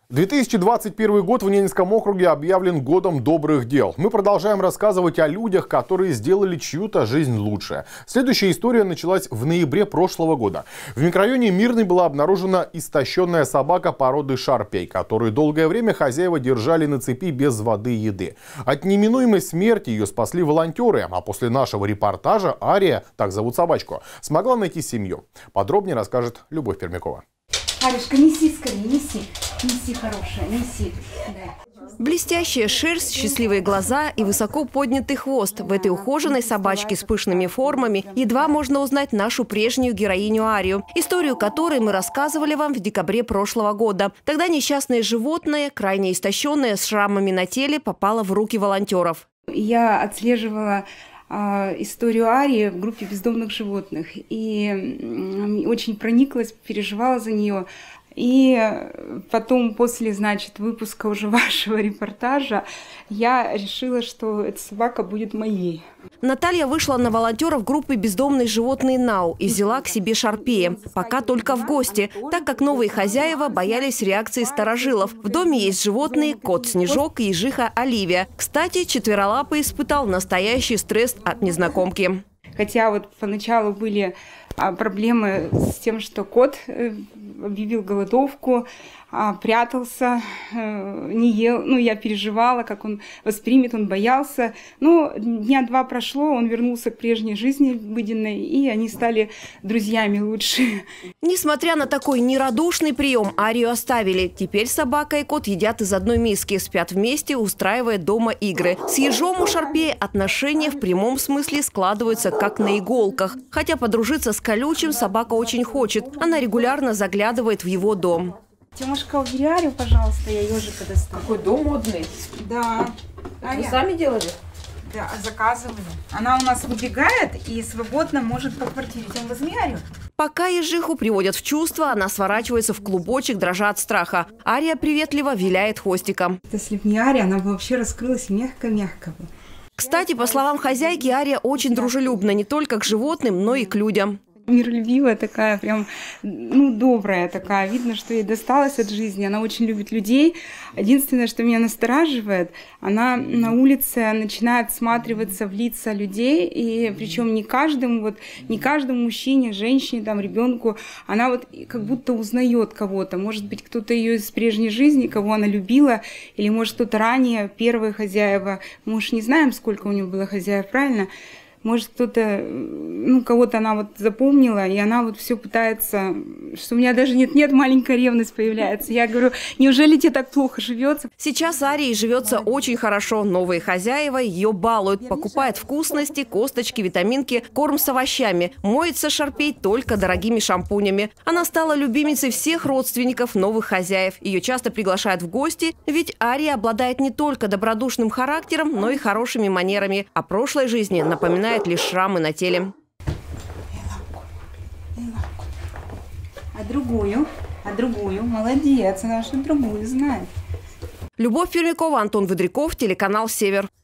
2021 год в Ненецком округе объявлен годом добрых дел. Мы продолжаем рассказывать о людях, которые сделали чью-то жизнь лучше. Следующая история началась в ноябре прошлого года. В микрорайоне Мирный была обнаружена истощенная собака породы шарпей, которую долгое время хозяева держали на цепи без воды и еды. От неминуемой смерти ее спасли волонтеры, а после нашего репортажа Ария, так зовут собачку, смогла найти семью. Подробнее расскажет Любовь Пермякова. Аришка, неси скорее, неси. Неси, хорошая, неси. Да. Блестящая шерсть, счастливые глаза и высоко поднятый хвост. В этой ухоженной собачке с пышными формами едва можно узнать нашу прежнюю героиню Арию, историю которой мы рассказывали вам в декабре прошлого года. Тогда несчастное животное, крайне истощенное, с шрамами на теле, попало в руки волонтеров. Я отслеживала историю Арии в группе бездомных животных и очень прониклась, переживала за нее. И потом, после, выпуска уже вашего репортажа, я решила, что эта собака будет моей. Наталья вышла на волонтеров группы «Бездомные животные НАУ» и взяла к себе шарпея. Пока только в гости, так как новые хозяева боялись реакции старожилов. В доме есть животные – кот Снежок и ежиха Оливия. Кстати, четверолапый испытал настоящий стресс от незнакомки. Хотя вот поначалу были проблемы с тем, что кот объявил голодовку, прятался, не ел. Ну, я переживала, как он воспримет, он боялся. Но дня два прошло, он вернулся к прежней жизни обыденной, и они стали друзьями лучше. Несмотря на такой нерадушный прием, Арию оставили. Теперь собака и кот едят из одной миски, спят вместе, устраивая дома игры. С ежом у шарпея отношения в прямом смысле складываются как на иголках. Хотя подружиться с колючим собака очень хочет. Она регулярно заглядывает в его дом. Тёмушка, убери Арию, пожалуйста, я ежика достану. Какой дом модный. Да. Вы сами делали? Да, заказывали. Она у нас выбегает и свободно может по квартире. Тем, возьми Арию. Пока ежиху приводят в чувство, она сворачивается в клубочек, дрожа от страха. Ария приветливо виляет хвостиком. Если бы не Ария, она бы вообще раскрылась мягко-мягко. Кстати, по словам хозяйки, Ария очень дружелюбна не только к животным, но и к людям. Миролюбивая такая, прям, добрая такая. Видно, что ей досталось от жизни. Она очень любит людей. Единственное, что меня настораживает, она на улице начинает всматриваться в лица людей. И причем не каждому мужчине, женщине, ребенку, она как будто узнает кого-то. Может быть, кто-то ее из прежней жизни, кого она любила, или может кто-то ранее, первые хозяева. Мы уж не знаем, сколько у нее было хозяев, правильно? Может, кто-то, кого-то она запомнила, и она все пытается, что у меня даже нет, маленькая ревность появляется. Я говорю, неужели тебе так плохо живется? Сейчас Арии живется очень хорошо. Новые хозяева ее балуют, покупают вкусности, косточки, витаминки, корм с овощами. Моется шарпей только дорогими шампунями. Она стала любимицей всех родственников новых хозяев. Ее часто приглашают в гости, ведь Ария обладает не только добродушным характером, но и хорошими манерами. О прошлой жизни напоминает лишь шрамы на теле. А другую? Молодец, она что другую знает. Любовь Пермякова, Антон Выдряков, телеканал «Север».